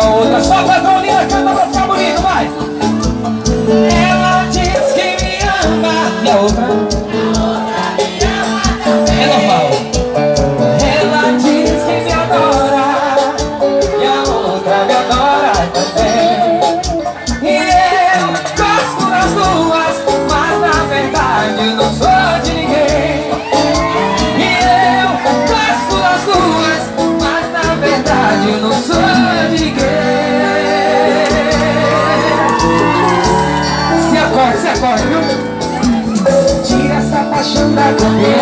a outra. Só pra Paulina canta pra ficar bonito, vai. Ela diz que me ama. E a outra? É normal. Ela diz que me adora. E a outra me adora também. E eu gosto das duas, mas na verdade eu não sou de ninguém. E eu gosto das duas, mas na verdade eu não sou de ninguém. Se acorde, viu? Tira essa paixão da cabeça.